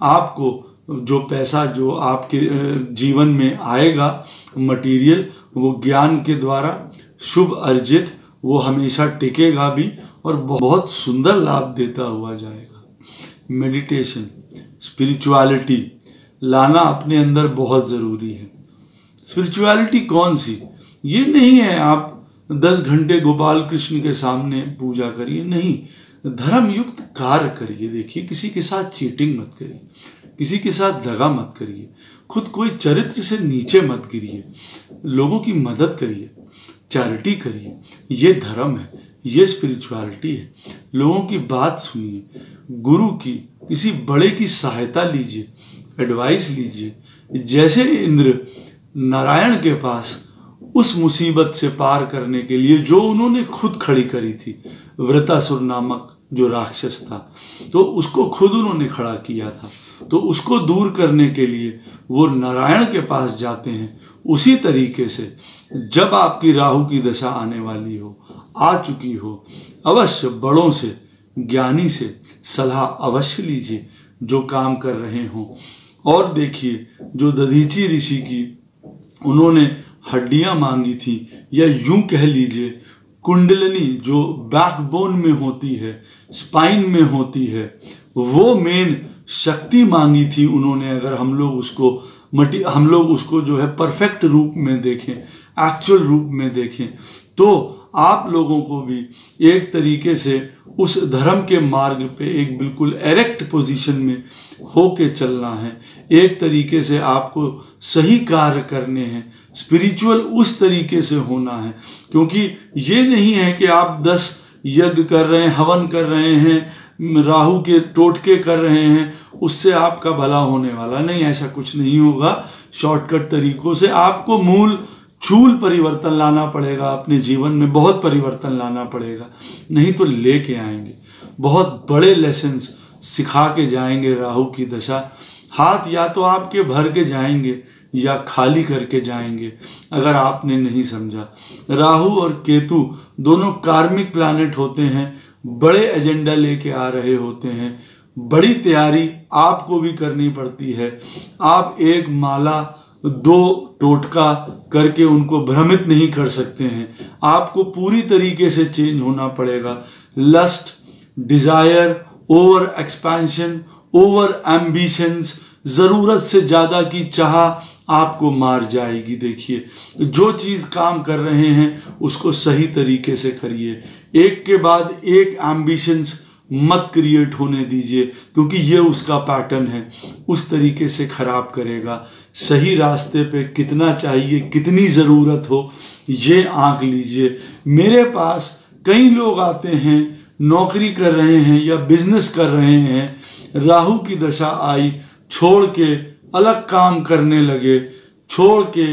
आपको जो पैसा जो आपके जीवन में आएगा मटेरियल, वो ज्ञान के द्वारा शुभ अर्जित, वो हमेशा टिकेगा भी और बहुत सुंदर लाभ देता हुआ जाएगा। मेडिटेशन, स्पिरिचुअलिटी लाना अपने अंदर बहुत ज़रूरी है। स्पिरिचुअलिटी कौन सी? ये नहीं है आप दस घंटे गोपाल कृष्ण के सामने पूजा करिए, नहीं, धर्म युक्त कार्य करिए। देखिए, किसी के साथ चीटिंग मत करिए, किसी के साथ दगा मत करिए, खुद कोई चरित्र से नीचे मत गिरिए, लोगों की मदद करिए, चैरिटी करिए। ये धर्म है, ये स्पिरिचुअलिटी है। लोगों की बात सुनिए, गुरु की, किसी बड़े की सहायता लीजिए, एडवाइस लीजिए। जैसे इंद्र नारायण के पास उस मुसीबत से पार करने के लिए जो उन्होंने खुद खड़ी करी थी, वृतासुर नामक जो राक्षस था, तो उसको खुद उन्होंने खड़ा किया था, तो उसको दूर करने के लिए वो नारायण के पास जाते हैं। उसी तरीके से जब आपकी राहु की दशा आने वाली हो, आ चुकी हो, अवश्य बड़ों से, ज्ञानी से सलाह अवश्य लीजिए जो काम कर रहे हों। और देखिए, जो दधीची ऋषि की उन्होंने हड्डियां मांगी थी, या यूं कह लीजिए कुंडलिनी जो बैकबोन में होती है, स्पाइन में होती है, वो मेन शक्ति मांगी थी उन्होंने। अगर हम लोग उसको मटी हम लोग उसको जो है परफेक्ट रूप में देखें, एक्चुअल रूप में देखें, तो आप लोगों को भी एक तरीके से उस धर्म के मार्ग पे एक बिल्कुल एरेक्ट पोजीशन में होके चलना है। एक तरीके से आपको सही कार्य करने हैं, स्पिरिचुअल उस तरीके से होना है। क्योंकि ये नहीं है कि आप दस यज्ञ कर रहे हैं, हवन कर रहे हैं, राहु के टोटके कर रहे हैं, उससे आपका भला होने वाला नहीं, ऐसा कुछ नहीं होगा। शॉर्टकट तरीकों से आपको मूल चूल परिवर्तन लाना पड़ेगा अपने जीवन में, बहुत परिवर्तन लाना पड़ेगा, नहीं तो लेके आएंगे बहुत बड़े लेसन्स सिखा के जाएंगे राहु की दशा। हाथ या तो आपके भर के जाएंगे या खाली करके जाएंगे अगर आपने नहीं समझा। राहु और केतु दोनों कार्मिक प्लैनेट होते हैं, बड़े एजेंडा लेके आ रहे होते हैं, बड़ी तैयारी आपको भी करनी पड़ती है। आप एक माला दो टोटका करके उनको भ्रमित नहीं कर सकते हैं, आपको पूरी तरीके से चेंज होना पड़ेगा। Lust, desire, over expansion, over ambitions, जरूरत से ज्यादा की चाह आपको मार जाएगी। देखिए, जो चीज काम कर रहे हैं उसको सही तरीके से करिए, एक के बाद एक एम्बिशंस मत क्रिएट होने दीजिए, क्योंकि ये उसका पैटर्न है, उस तरीके से खराब करेगा। सही रास्ते पे कितना चाहिए, कितनी ज़रूरत हो, ये आंक लीजिए। मेरे पास कई लोग आते हैं, नौकरी कर रहे हैं या बिजनेस कर रहे हैं, राहु की दशा आई, छोड़ के अलग काम करने लगे, छोड़ के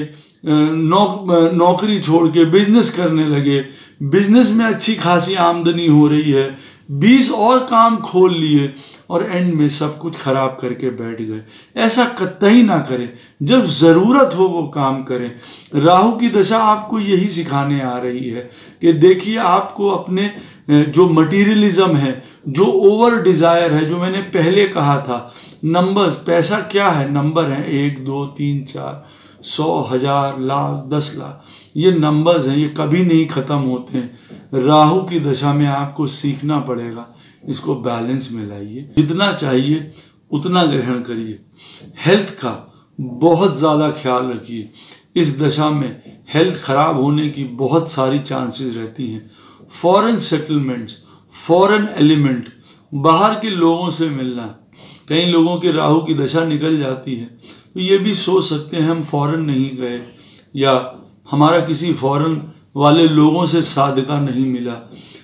नौ, नौकरी छोड़ के बिजनेस करने लगे, बिजनेस में अच्छी खासी आमदनी हो रही है, बीस और काम खोल लिए और एंड में सब कुछ खराब करके बैठ गए। ऐसा कतई ना करें, जब ज़रूरत हो वो काम करें। राहु की दशा आपको यही सिखाने आ रही है कि देखिए, आपको अपने जो मटीरियलिज्म है, जो ओवर डिज़ायर है, जो मैंने पहले कहा था, नंबर्स, पैसा क्या है, नंबर है, एक दो तीन चार, सौ, हजार, लाख, दस लाख, ये नंबर्स हैं, ये कभी नहीं ख़त्म होते हैं। राहु की दशा में आपको सीखना पड़ेगा, इसको बैलेंस में लाइए, जितना चाहिए उतना ग्रहण करिए। हेल्थ का बहुत ज़्यादा ख्याल रखिए। इस दशा में हेल्थ खराब होने की बहुत सारी चांसेस रहती हैं। फॉरेन सेटलमेंट्स, फॉरेन एलिमेंट, बाहर के लोगों से मिलना, कई लोगों की राहु की दशा निकल जाती है तो ये भी सोच सकते हैं हम फॉरेन नहीं गए, या हमारा किसी फॉरेन वाले लोगों से सादका नहीं मिला।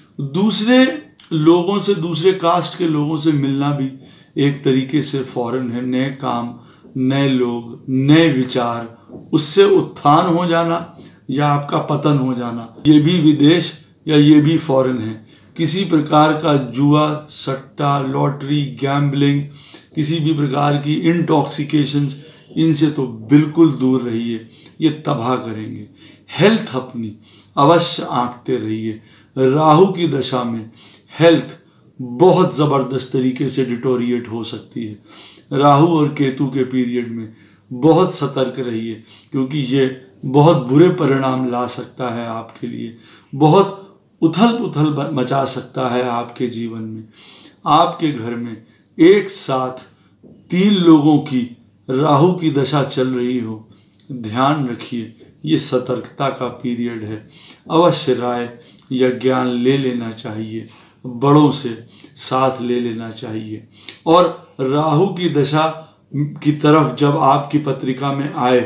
दूसरे लोगों से, दूसरे कास्ट के लोगों से मिलना भी एक तरीके से फॉरेन है। नए काम, नए लोग, नए विचार, उससे उत्थान हो जाना या आपका पतन हो जाना, ये भी विदेश या ये भी फॉरेन है। किसी प्रकार का जुआ, सट्टा, लॉटरी, गैम्बलिंग, किसी भी प्रकार की इंटॉक्सिकेशंस, इनसे तो बिल्कुल दूर रहिए, ये तबाह करेंगे। हेल्थ अपनी अवश्य आंकते रहिए। राहु की दशा में हेल्थ बहुत ज़बरदस्त तरीके से डिटोरिएट हो सकती है। राहु और केतु के पीरियड में बहुत सतर्क रहिए, क्योंकि ये बहुत बुरे परिणाम ला सकता है आपके लिए, बहुत उथल पुथल मचा सकता है आपके जीवन में। आपके घर में एक साथ तीन लोगों की राहु की दशा चल रही हो, ध्यान रखिए, ये सतर्कता का पीरियड है। अवश्य राय या ज्ञान ले लेना चाहिए, बड़ों से साथ ले लेना चाहिए। और राहु की दशा की तरफ जब आपकी पत्रिका में आए,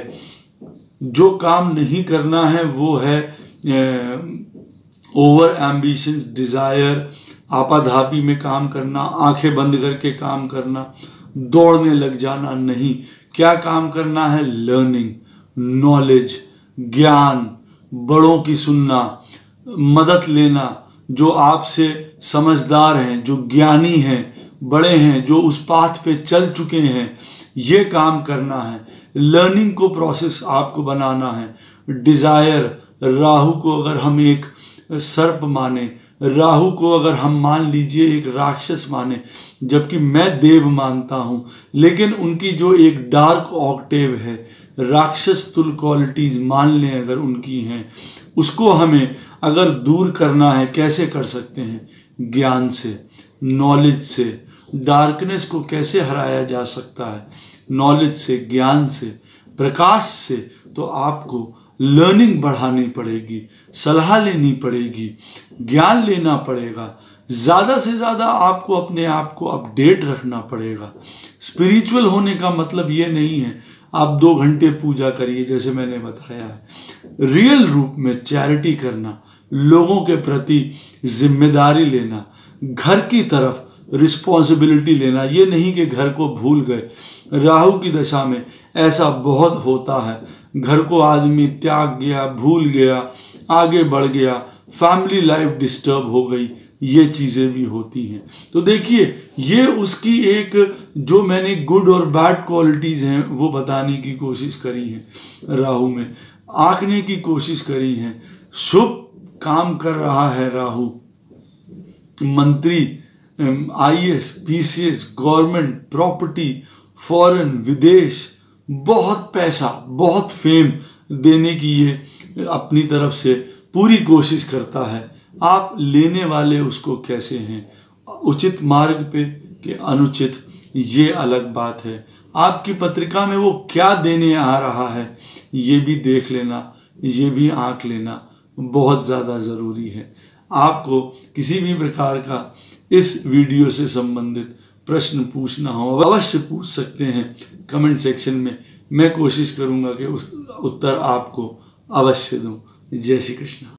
जो काम नहीं करना है वो है ओवर एम्बिशंस, डिज़ायर, आपाधापी में काम करना, आंखें बंद करके काम करना, दौड़ने लग जाना नहीं। क्या काम करना है? लर्निंग, नॉलेज, ज्ञान, बड़ों की सुनना, मदद लेना, जो आपसे समझदार हैं, जो ज्ञानी हैं, बड़े हैं, जो उस पाथ पे चल चुके हैं, ये काम करना है। लर्निंग को प्रोसेस आपको बनाना है। डिज़ायर, राहु को अगर हम एक सर्प माने, राहु को अगर हम मान लीजिए एक राक्षस माने, जबकि मैं देव मानता हूँ, लेकिन उनकी जो एक डार्क ऑक्टेव है, राक्षस तुल क्वालिटीज़ मान लें अगर उनकी हैं, उसको हमें अगर दूर करना है, कैसे कर सकते हैं? ज्ञान से, नॉलेज से। डार्कनेस को कैसे हराया जा सकता है? नॉलेज से, ज्ञान से, प्रकाश से। तो आपको लर्निंग बढ़ानी पड़ेगी, सलाह लेनी पड़ेगी, ज्ञान लेना पड़ेगा, ज़्यादा से ज़्यादा आपको अपने आप को अपडेट रखना पड़ेगा। स्पिरिचुअल होने का मतलब ये नहीं है आप दो घंटे पूजा करिए, जैसे मैंने बताया है। रियल रूप में चैरिटी करना, लोगों के प्रति जिम्मेदारी लेना, घर की तरफ रिस्पॉन्सिबिलिटी लेना, ये नहीं कि घर को भूल गए। राहु की दशा में ऐसा बहुत होता है, घर को आदमी त्याग गया, भूल गया, आगे बढ़ गया, फैमिली लाइफ डिस्टर्ब हो गई, ये चीज़ें भी होती हैं। तो देखिए, ये उसकी एक जो मैंने गुड और बैड क्वालिटीज़ हैं वो बताने की कोशिश करी है। राहु में आंकने की कोशिश करी है। शुभ काम कर रहा है राहु, मंत्री, I A S, P C S, government, property, foreign, विदेश, बहुत पैसा, बहुत फेम देने की ये अपनी तरफ से पूरी कोशिश करता है। आप लेने वाले उसको कैसे हैं, उचित मार्ग पे कि अनुचित, ये अलग बात है। आपकी पत्रिका में वो क्या देने आ रहा है, ये भी देख लेना, ये भी आंक लेना बहुत ज़्यादा ज़रूरी है। आपको किसी भी प्रकार का इस वीडियो से संबंधित प्रश्न पूछना हो, अवश्य पूछ सकते हैं कमेंट सेक्शन में। मैं कोशिश करूंगा कि उस उत्तर आपको अवश्य दूं। जय श्री कृष्ण।